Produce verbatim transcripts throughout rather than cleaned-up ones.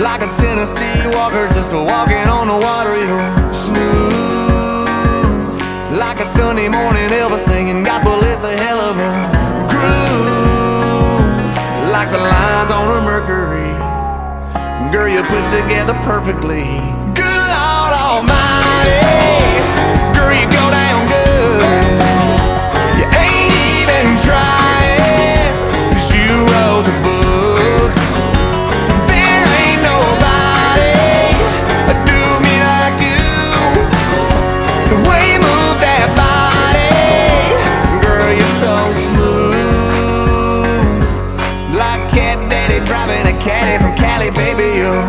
like a Tennessee walker, just walking on the water. You're smooth like a Sunday morning Elvis singing gospel. It's a hell of a groove, like the lines on a Mercury. Girl, you put together perfectly. Good Lord Almighty, girl, you go down good. You ain't even trying, 'cause you wrote the book. There ain't nobody do me like you. The way you move that body, girl, you're so smooth, like Cat Daddy driving a caddy from Cali. Baby, you're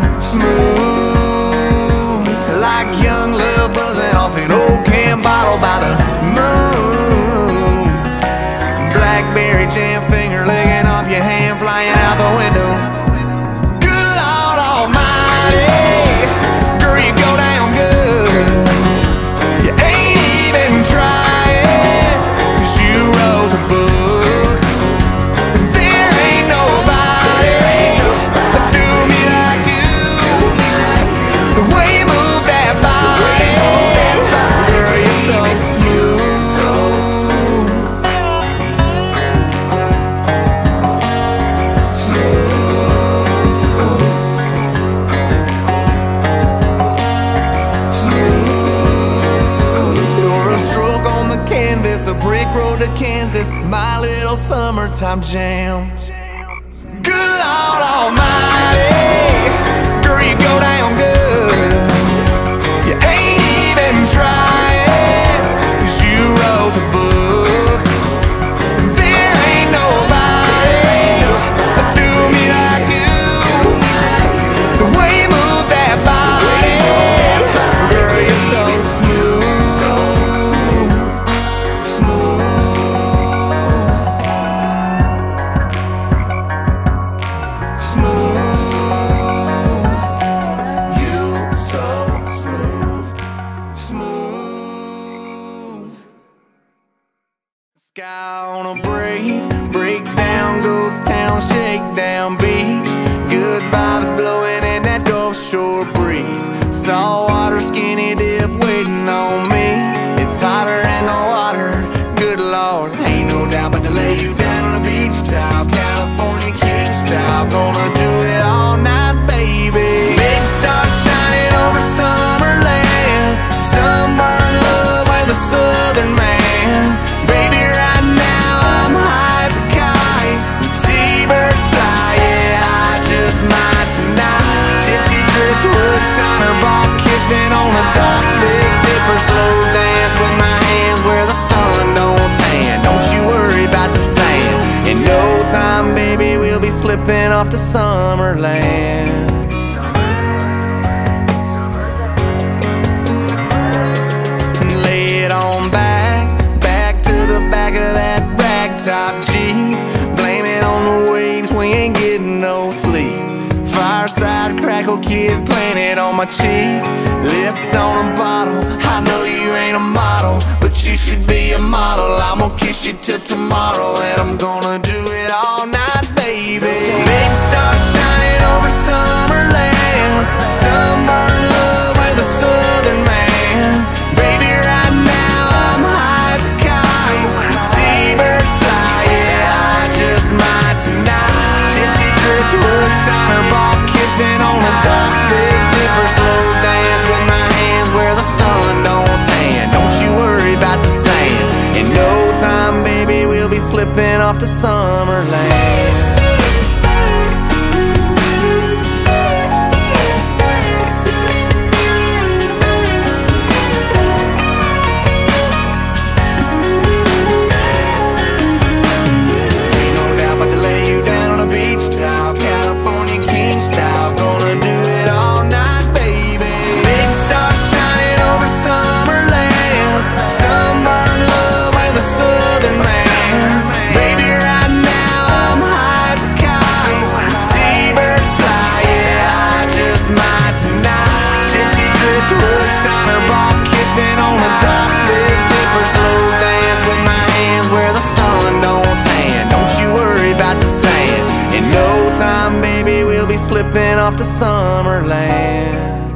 smooth like young love buzzing off an old can bottle by the moon. Blackberry jam finger licking off your hand, flying out the window. Good Lord Almighty, girl, you go down good. You ain't even trying, 'cause you wrote the book. There ain't nobody do me like you. The way you move that body, girl, you're so smooth. Canvas, a brick road to Kansas, my little summertime jam. Good Lord Almighty, girl, you go down good. You ain't even trying, 'cause you wrote the book. There ain't nobody do me like you. The way you move that body, girl, you're so smooth. Sky on a break, break down, ghost town, shake down beach. Good vibes blowing in that Gulf Shore breeze. Saltwater skinny dip waiting on me. It's hotter in the water, good Lord, ain't no doubt but to lay you down on a beach top, California king style. Gonna do it all night, baby. Big stars shining over Summerland, sunburn love with a southern man. Baby, right now I'm high as a kite, seabirds fly, yeah, I just might tonight. Gypsy driftwood, shiner ball kissing on the dock, Big Dipper slow dance with my hands where the sun don't tan. Don't you worry about the sand, in no time, baby, we'll be slipping off to Summerland. Lay it on back, back to the back of that ragtop Jeep. Blame it on the waves, we ain't getting no sleep. Fireside crackle kiss planted on my cheek. Lips on a bottle, I know you ain't a model, but you should be a model. I'm gonna kiss you till tomorrow, and I'm gonna do it all night, baby. Big stars shining over Summerland, sunburn love with a southern man. Baby, right now I'm high as a kite, seabirds fly, yeah, I just might tonight. Gypsy driftwood, shiner ball kissing on the dock, Big Dipper slow dance with my hands where the sun don't tan. Don't you worry about the sand, in no time, baby, we'll be slipping off to Summerland. Sunburn love with a southern man. Baby, right now I'm time, baby, we'll be slipping off to summer land.